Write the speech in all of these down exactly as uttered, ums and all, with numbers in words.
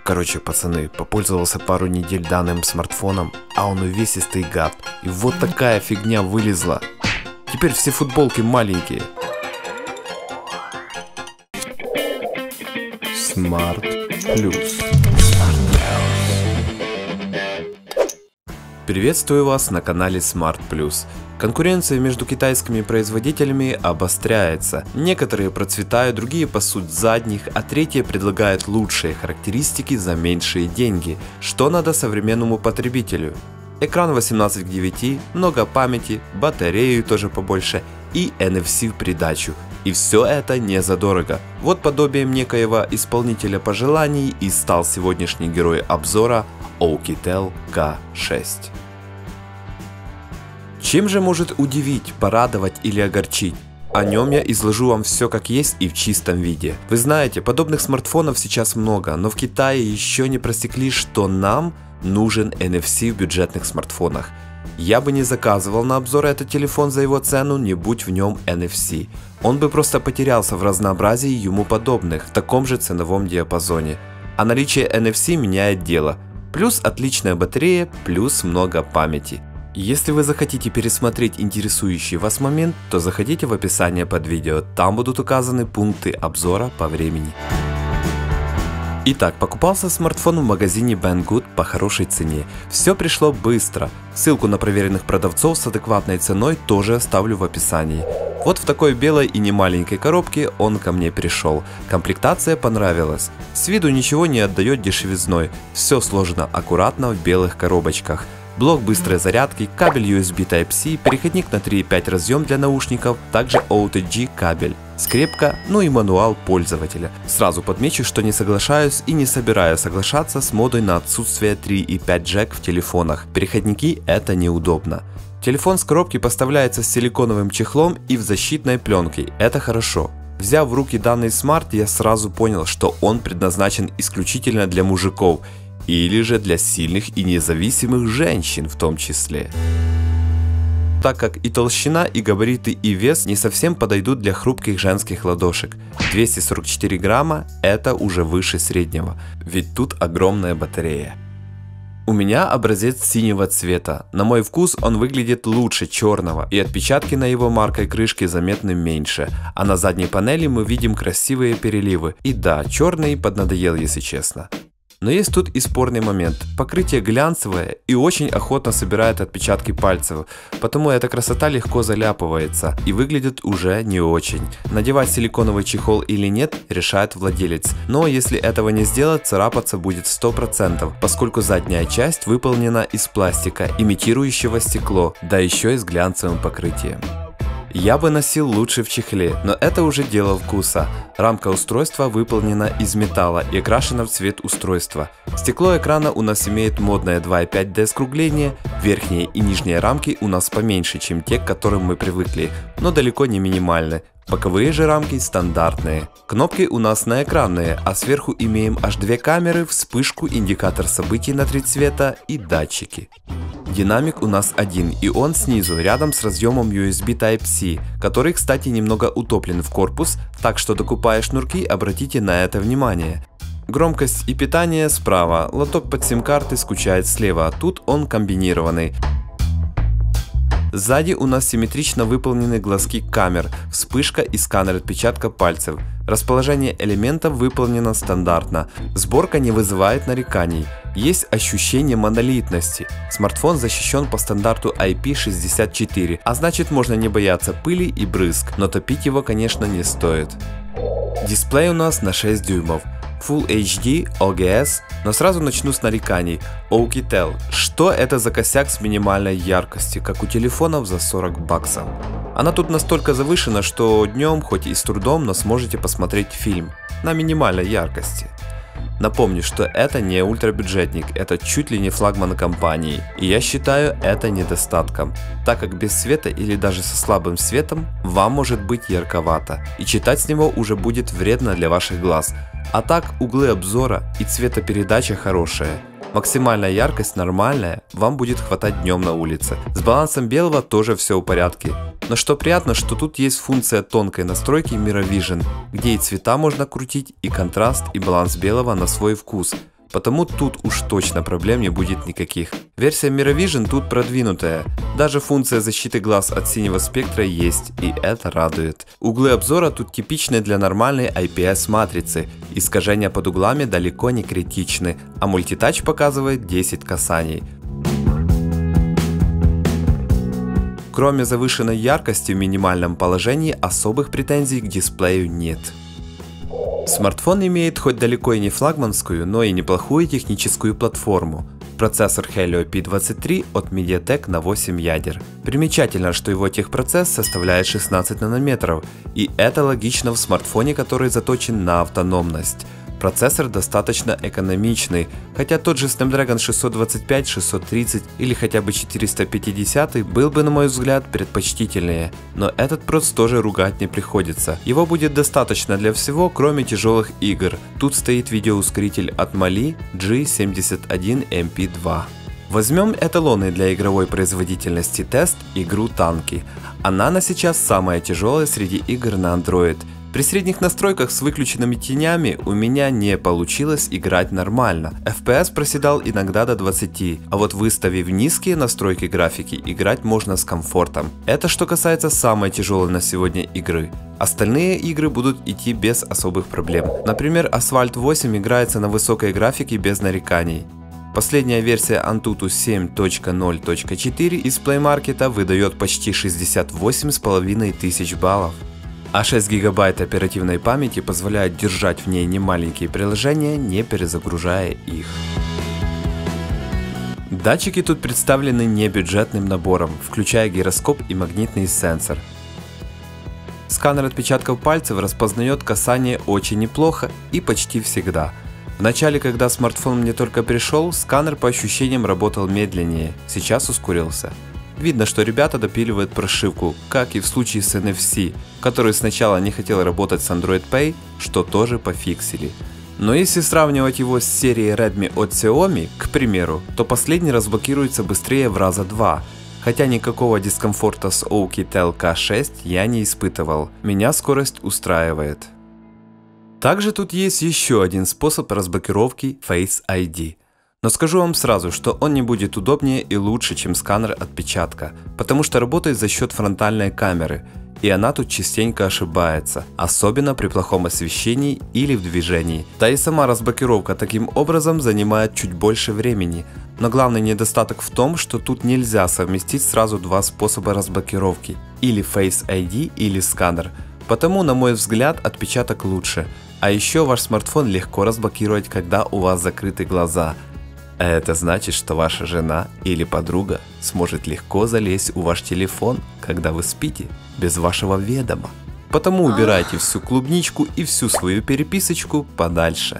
Короче, пацаны, попользовался пару недель данным смартфоном, а он увесистый гад. И вот такая фигня вылезла. Теперь все футболки маленькие. Smart Plus. Приветствую вас на канале Smart Plus. Конкуренция между китайскими производителями обостряется. Некоторые процветают, другие пасут задних, а третьи предлагают лучшие характеристики за меньшие деньги. Что надо современному потребителю? Экран восемнадцать к девяти, много памяти, батарею тоже побольше и эн эф си в придачу. И все это не задорого. Вот подобием некоего исполнителя пожеланий и стал сегодняшний герой обзора Oukitel ка шесть. Чем же может удивить, порадовать или огорчить? О нем я изложу вам все как есть и в чистом виде. Вы знаете, подобных смартфонов сейчас много, но в Китае еще не просекли, что нам нужен эн эф си в бюджетных смартфонах. Я бы не заказывал на обзор этот телефон за его цену, не будь в нем эн эф си. Он бы просто потерялся в разнообразии ему подобных в таком же ценовом диапазоне. А наличие эн эф си меняет дело. Плюс отличная батарея, плюс много памяти. Если вы захотите пересмотреть интересующий вас момент, то заходите в описание под видео, там будут указаны пункты обзора по времени. Итак, покупался смартфон в магазине Banggood по хорошей цене. Все пришло быстро. Ссылку на проверенных продавцов с адекватной ценой тоже оставлю в описании. Вот в такой белой и немаленькой коробке он ко мне пришел. Комплектация понравилась. С виду ничего не отдает дешевизной. Все сложено аккуратно в белых коробочках. Блок быстрой зарядки, кабель ю эс би тайп си, переходник на три и пять разъем для наушников, также о ти джи кабель, скрепка, ну и мануал пользователя. Сразу подмечу, что не соглашаюсь и не собираюсь соглашаться с модой на отсутствие три и пять джек в телефонах. Переходники — это неудобно. Телефон с коробки поставляется с силиконовым чехлом и в защитной пленке, это хорошо. Взяв в руки данный смарт, я сразу понял, что он предназначен исключительно для мужиков. Или же для сильных и независимых женщин в том числе. Так как и толщина, и габариты, и вес не совсем подойдут для хрупких женских ладошек. двести сорок четыре грамма – это уже выше среднего, ведь тут огромная батарея. У меня образец синего цвета. На мой вкус он выглядит лучше черного, и отпечатки на его маркой крышке заметны меньше. А на задней панели мы видим красивые переливы. И да, черный поднадоел, если честно. Но есть тут и спорный момент. Покрытие глянцевое и очень охотно собирает отпечатки пальцев, потому эта красота легко заляпывается и выглядит уже не очень. Надевать силиконовый чехол или нет, решает владелец. Но если этого не сделать, царапаться будет сто процентов, поскольку задняя часть выполнена из пластика, имитирующего стекло, да еще и с глянцевым покрытием. Я бы носил лучше в чехле, но это уже дело вкуса. Рамка устройства выполнена из металла и окрашена в цвет устройства. Стекло экрана у нас имеет модное два и пять дэ скругление, верхние и нижние рамки у нас поменьше, чем те, к которым мы привыкли, но далеко не минимальны. Боковые же рамки стандартные. Кнопки у нас наэкранные, а сверху имеем аж две камеры, вспышку, индикатор событий на три цвета и датчики. Динамик у нас один, и он снизу, рядом с разъемом ю эс би тайп си, который, кстати, немного утоплен в корпус, так что, докупая шнурки, обратите на это внимание. Громкость и питание справа, лоток под сим-карты скучает слева, тут он комбинированный. Сзади у нас симметрично выполнены глазки камер, вспышка и сканер отпечатка пальцев. Расположение элементов выполнено стандартно. Сборка не вызывает нареканий. Есть ощущение монолитности. Смартфон защищен по стандарту ай пи шестьдесят четыре, а значит можно не бояться пыли и брызг, но топить его, конечно, не стоит. Дисплей у нас на шесть дюймов. Full эйч ди, о джи эс, но сразу начну с нареканий. Oukitel. Что это за косяк с минимальной яркостью, как у телефонов за сорок баксов? Она тут настолько завышена, что днем, хоть и с трудом, но сможете посмотреть фильм на минимальной яркости. Напомню, что это не ультрабюджетник, это чуть ли не флагман компании, и я считаю это недостатком, так как без света или даже со слабым светом вам может быть ярковато, и читать с него уже будет вредно для ваших глаз. А так, углы обзора и цветопередача хорошая. Максимальная яркость нормальная, вам будет хватать днем на улице. С балансом белого тоже все в порядке. Но что приятно, что тут есть функция тонкой настройки Mirror Vision, где и цвета можно крутить, и контраст, и баланс белого на свой вкус. потому тут уж точно проблем не будет никаких. Версия Miravision тут продвинутая, даже функция защиты глаз от синего спектра есть, и это радует. Углы обзора тут типичны для нормальной ай пи эс матрицы, искажения под углами далеко не критичны, а мультитач показывает десять касаний. Кроме завышенной яркости в минимальном положении, особых претензий к дисплею нет. Смартфон имеет хоть далеко и не флагманскую, но и неплохую техническую платформу. Процессор Helio пи двадцать три от Mediatek на восемь ядер. Примечательно, что его техпроцесс составляет шестнадцать нанометров, и это логично в смартфоне, который заточен на автономность. Процессор достаточно экономичный, хотя тот же Snapdragon шестьсот двадцать пять, шестьсот тридцать или хотя бы четыреста пятьдесят был бы, на мой взгляд, предпочтительнее, но этот проц тоже ругать не приходится. Его будет достаточно для всего, кроме тяжелых игр. Тут стоит видеоускоритель от Mali джи семьдесят один эм пи два. Возьмем эталонный для игровой производительности тест игру Танки. Она на сейчас самая тяжелая среди игр на Android. При средних настройках с выключенными тенями у меня не получилось играть нормально. эф пи эс проседал иногда до двадцати, а вот выставив низкие настройки графики, играть можно с комфортом. Это что касается самой тяжелой на сегодня игры. Остальные игры будут идти без особых проблем. Например, Asphalt восемь играется на высокой графике без нареканий. Последняя версия Antutu семь точка ноль точка четыре из Play Market выдает почти шестьдесят восемь с половиной тысяч баллов. А шесть гигабайт оперативной памяти позволяет держать в ней немаленькие приложения, не перезагружая их. Датчики тут представлены небюджетным набором, включая гироскоп и магнитный сенсор. Сканер отпечатков пальцев распознает касание очень неплохо и почти всегда. В начале, когда смартфон мне только пришел, сканер по ощущениям работал медленнее, сейчас ускорился. Видно, что ребята допиливают прошивку, как и в случае с эн эф си, который сначала не хотел работать с Android Pay, что тоже пофиксили. Но если сравнивать его с серией Redmi от Xiaomi, к примеру, то последний разблокируется быстрее в раза два, хотя никакого дискомфорта с Oukitel ка шесть я не испытывал, меня скорость устраивает. Также тут есть еще один способ разблокировки Face ай ди. Но скажу вам сразу, что он не будет удобнее и лучше, чем сканер отпечатка, потому что работает за счет фронтальной камеры, и она тут частенько ошибается, особенно при плохом освещении или в движении. Да и сама разблокировка таким образом занимает чуть больше времени, но главный недостаток в том, что тут нельзя совместить сразу два способа разблокировки, или Face ай ди, или сканер, потому, на мой взгляд, отпечаток лучше, а еще ваш смартфон легко разблокировать, когда у вас закрыты глаза. А это значит, что ваша жена или подруга сможет легко залезть в ваш телефон, когда вы спите, без вашего ведома. Потому убирайте всю клубничку и всю свою переписочку подальше.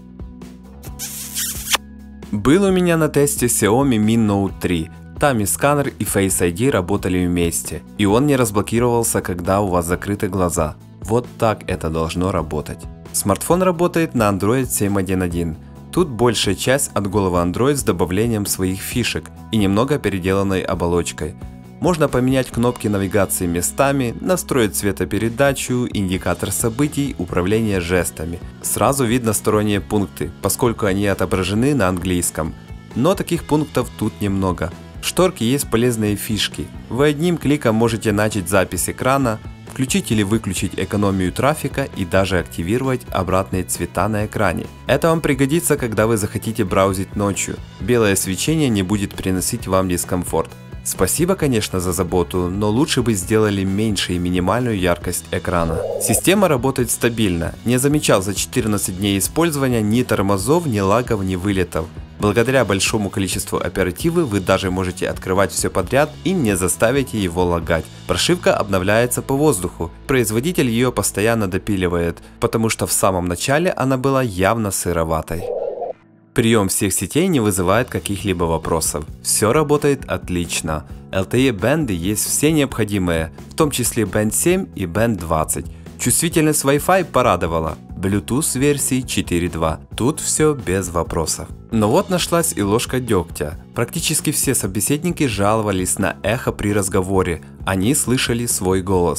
Был у меня на тесте Xiaomi Mi Note три. Там и сканер, и Face ай ди работали вместе, и он не разблокировался, когда у вас закрыты глаза. Вот так это должно работать. Смартфон работает на Android семь точка один точка один. Тут большая часть от голого Android с добавлением своих фишек и немного переделанной оболочкой. Можно поменять кнопки навигации местами, настроить цветопередачу, индикатор событий, управление жестами. Сразу видно сторонние пункты, поскольку они отображены на английском. Но таких пунктов тут немного. В шторке есть полезные фишки. Вы одним кликом можете начать запись экрана, включить или выключить экономию трафика и даже активировать обратные цвета на экране. Это вам пригодится, когда вы захотите браузить ночью. Белое свечение не будет приносить вам дискомфорт. Спасибо, конечно, за заботу, но лучше бы сделали меньше и минимальную яркость экрана. Система работает стабильно. Не замечал за четырнадцать дней использования ни тормозов, ни лагов, ни вылетов. Благодаря большому количеству оперативы вы даже можете открывать все подряд и не заставите его лагать. Прошивка обновляется по воздуху. Производитель ее постоянно допиливает, потому что в самом начале она была явно сыроватой. Прием всех сетей не вызывает каких-либо вопросов. Все работает отлично. эл ти и-бенды есть все необходимые, в том числе бенд семь и бенд двадцать. Чувствительность Wi-Fi порадовала. Bluetooth версии четыре точка два. Тут все без вопросов. Но вот нашлась и ложка дегтя. Практически все собеседники жаловались на эхо при разговоре. Они слышали свой голос.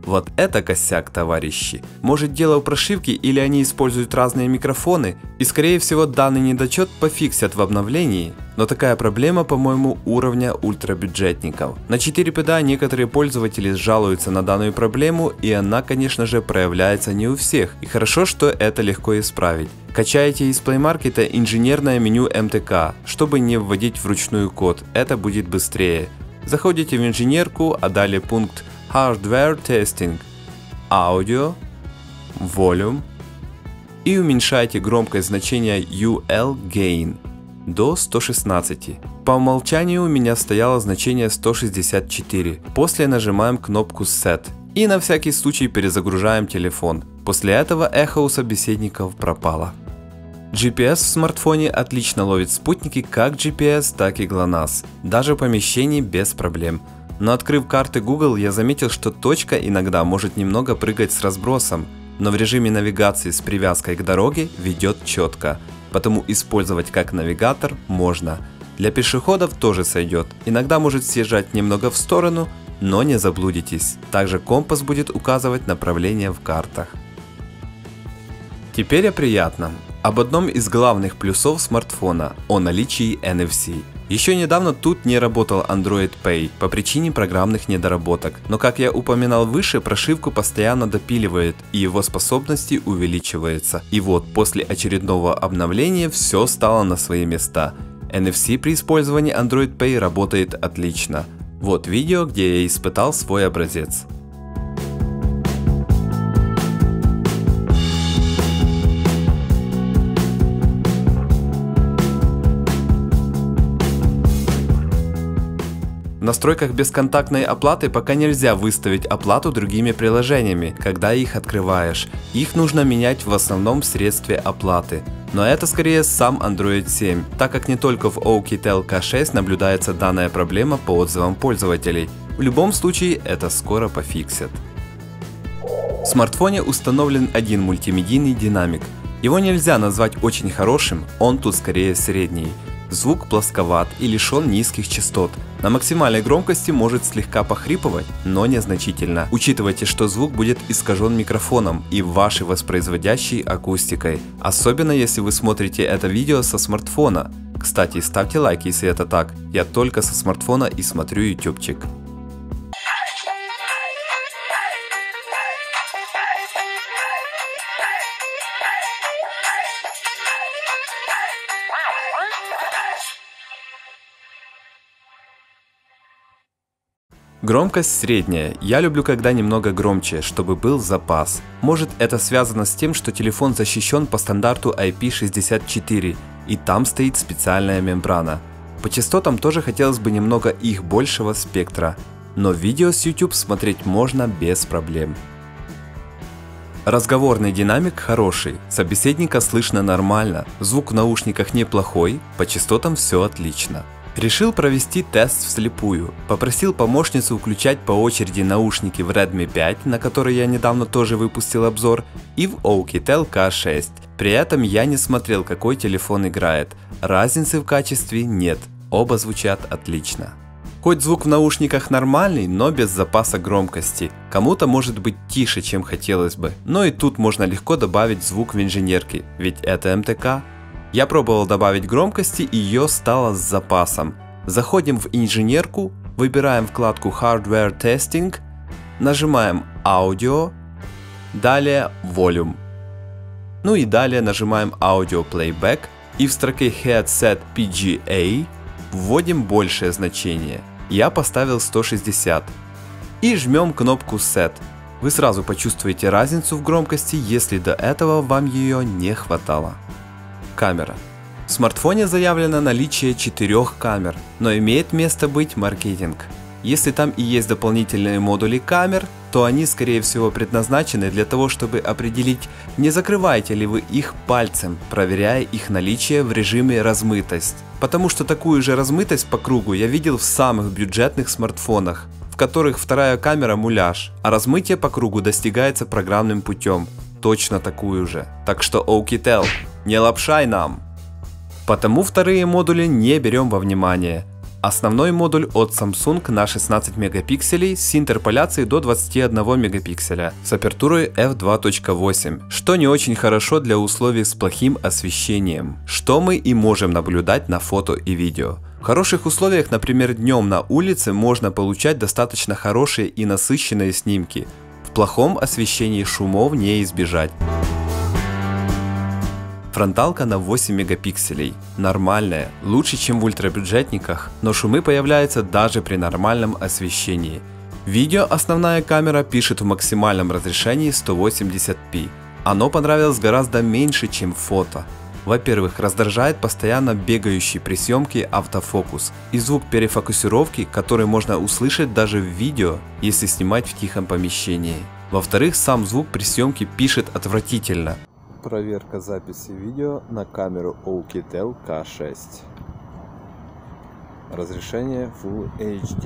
Вот это косяк, товарищи. Может, дело в прошивке, или они используют разные микрофоны, и скорее всего данный недочет пофиксят в обновлении, но такая проблема, по-моему, уровня ультрабюджетников. На четыре пи ди некоторые пользователи жалуются на данную проблему, и она, конечно же, проявляется не у всех, и хорошо, что это легко исправить. Качаете из Play Market инженерное меню эм тэ ка, чтобы не вводить вручную код, это будет быстрее. Заходите в инженерку, а далее пункт Hardware Testing, Audio, Volume и уменьшайте громкость значения ю эл Gain до ста шестнадцати. По умолчанию у меня стояло значение сто шестьдесят четыре. После нажимаем кнопку Set и на всякий случай перезагружаем телефон. После этого эхо у собеседников пропало. джи пи эс в смартфоне отлично ловит спутники, как джи пи эс, так и глонасс, даже в помещении без проблем. Но открыв карты Google, я заметил, что точка иногда может немного прыгать с разбросом, но в режиме навигации с привязкой к дороге ведет четко, потому использовать как навигатор можно. Для пешеходов тоже сойдет, иногда может съезжать немного в сторону, но не заблудитесь. Также компас будет указывать направление в картах. Теперь о приятном. Об одном из главных плюсов смартфона – о наличии эн эф си. Еще недавно тут не работал Android Pay по причине программных недоработок, но как я упоминал выше, прошивку постоянно допиливает и его способности увеличиваются. И вот после очередного обновления все стало на свои места. эн эф си при использовании Android Pay работает отлично. Вот видео, где я испытал свой образец. В настройках бесконтактной оплаты пока нельзя выставить оплату другими приложениями, когда их открываешь. Их нужно менять в основном в средстве оплаты. Но это скорее сам Android семь, так как не только в Oukitel ка шесть наблюдается данная проблема по отзывам пользователей. В любом случае это скоро пофиксят. В смартфоне установлен один мультимедийный динамик. Его нельзя назвать очень хорошим, он тут скорее средний. Звук плосковат и лишен низких частот. На максимальной громкости может слегка похрипывать, но незначительно. Учитывайте, что звук будет искажен микрофоном и вашей воспроизводящей акустикой. Особенно если вы смотрите это видео со смартфона. Кстати, ставьте лайк, если это так. Я только со смартфона и смотрю ютубчик. Громкость средняя, я люблю когда немного громче, чтобы был запас. Может, это связано с тем, что телефон защищен по стандарту ай пи шестьдесят четыре, и там стоит специальная мембрана. По частотам тоже хотелось бы немного их большего спектра, но видео с YouTube смотреть можно без проблем. Разговорный динамик хороший, собеседника слышно нормально, звук в наушниках неплохой, по частотам все отлично. Решил провести тест вслепую. Попросил помощницу включать по очереди наушники в Redmi пять, на который я недавно тоже выпустил обзор, и в Oukitel ка шесть. При этом я не смотрел, какой телефон играет. Разницы в качестве нет, оба звучат отлично. Хоть звук в наушниках нормальный, но без запаса громкости. Кому-то может быть тише, чем хотелось бы, но и тут можно легко добавить звук в инженерке, ведь это эм тэ ка. Я пробовал добавить громкости, и ее стало с запасом. Заходим в инженерку, выбираем вкладку Hardware Testing, нажимаем Audio, далее Volume. Ну и далее нажимаем Audio Playback и в строке Headset пи джи эй вводим большее значение. Я поставил сто шестьдесят. И жмем кнопку Set. Вы сразу почувствуете разницу в громкости, если до этого вам ее не хватало. Камера. В смартфоне заявлено наличие четырех камер, но имеет место быть маркетинг. Если там и есть дополнительные модули камер, то они скорее всего предназначены для того, чтобы определить, не закрываете ли вы их пальцем, проверяя их наличие в режиме размытость. Потому что такую же размытость по кругу я видел в самых бюджетных смартфонах, в которых вторая камера муляж, а размытие по кругу достигается программным путем. Точно такую же. Так что Oukitel, не лапшай нам! Потому вторые модули не берем во внимание. Основной модуль от Samsung на шестнадцать мегапикселей с интерполяцией до двадцати одного мегапикселя с апертурой эф два точка восемь, что не очень хорошо для условий с плохим освещением, что мы и можем наблюдать на фото и видео. В хороших условиях, например, днем на улице, можно получать достаточно хорошие и насыщенные снимки. В плохом освещении шумов не избежать. Фронталка на восемь мегапикселей. Нормальная, лучше, чем в ультрабюджетниках, но шумы появляются даже при нормальном освещении. Видео основная камера пишет в максимальном разрешении сто восемьдесят пи. Оно понравилось гораздо меньше, чем фото. Во-первых, раздражает постоянно бегающий при съемке автофокус и звук перефокусировки, который можно услышать даже в видео, если снимать в тихом помещении. Во-вторых, сам звук при съемке пишет отвратительно. Проверка записи видео на камеру Oukitel ка шесть. Разрешение Full эйч ди.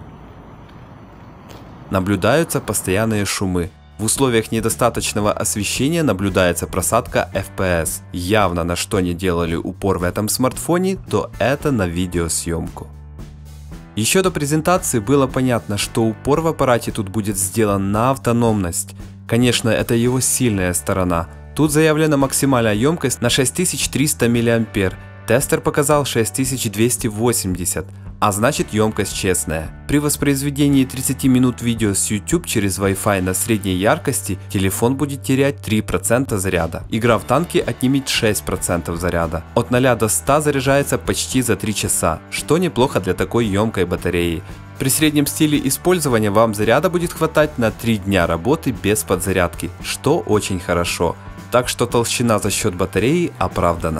Наблюдаются постоянные шумы. В условиях недостаточного освещения наблюдается просадка эф пи эс. Явно на что не делали упор в этом смартфоне, то это на видеосъемку. Еще до презентации было понятно, что упор в аппарате тут будет сделан на автономность. Конечно, это его сильная сторона. Тут заявлена максимальная емкость на шесть тысяч триста миллиампер. Тестер показал шесть тысяч двести восемьдесят, а значит емкость честная. При воспроизведении тридцати минут видео с YouTube через Wi-Fi на средней яркости телефон будет терять три процента заряда. Игра в танки отнимет шесть процентов заряда. От ноля до ста заряжается почти за три часа, что неплохо для такой емкой батареи. При среднем стиле использования вам заряда будет хватать на три дня работы без подзарядки, что очень хорошо. Так что толщина за счет батареи оправдана.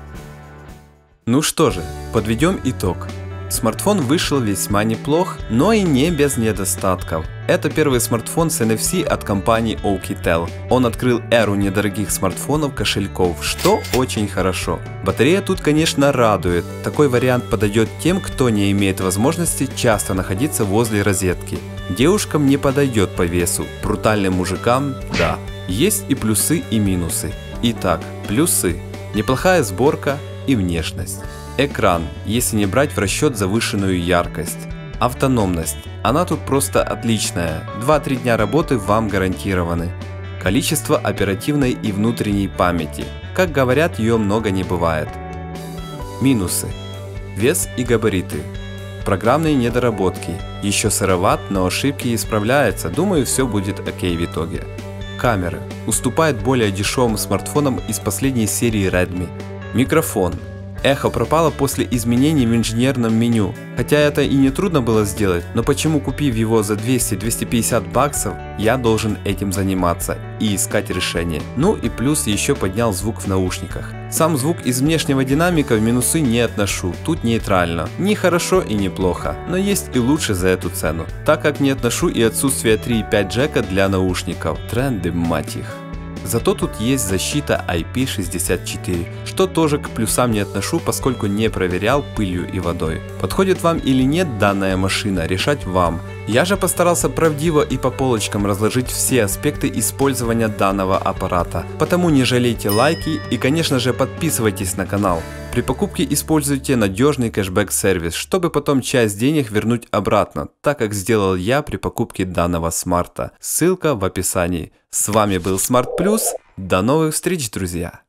Ну что же, подведем итог. Смартфон вышел весьма неплох, но и не без недостатков. Это первый смартфон с эн эф си от компании Oukitel. Он открыл эру недорогих смартфонов-кошельков, что очень хорошо. Батарея тут, конечно, радует. Такой вариант подойдет тем, кто не имеет возможности часто находиться возле розетки. Девушкам не подойдет по весу, брутальным мужикам – да. Есть и плюсы, и минусы. Итак, плюсы. Неплохая сборка и внешность. Экран, если не брать в расчет завышенную яркость. Автономность. Она тут просто отличная. два-три дня работы вам гарантированы. Количество оперативной и внутренней памяти. Как говорят, ее много не бывает. Минусы. Вес и габариты. Программные недоработки. Еще сыроват, но ошибки исправляются. Думаю, все будет окей в итоге. Камеры. Уступает более дешевым смартфонам из последней серии Redmi. Микрофон. Эхо пропало после изменений в инженерном меню. Хотя это и не трудно было сделать, но почему, купив его за двести — двести пятьдесят баксов, я должен этим заниматься и искать решение. Ну и плюс еще поднял звук в наушниках. Сам звук из внешнего динамика в минусы не отношу, тут нейтрально. Не хорошо и не плохо, но есть и лучше за эту цену. Так как не отношу и отсутствие три и пять джека для наушников. Тренды, мать их. Зато тут есть защита ай пи шестьдесят четыре, что тоже к плюсам не отношу, поскольку не проверял пылью и водой. Подходит вам или нет данная машина, решать вам. Я же постарался правдиво и по полочкам разложить все аспекты использования данного аппарата. Потому не жалейте лайки и, конечно же, подписывайтесь на канал. При покупке используйте надежный кэшбэк-сервис, чтобы потом часть денег вернуть обратно, так как сделал я при покупке данного смарта. Ссылка в описании. С вами был Smart Plus. До новых встреч, друзья!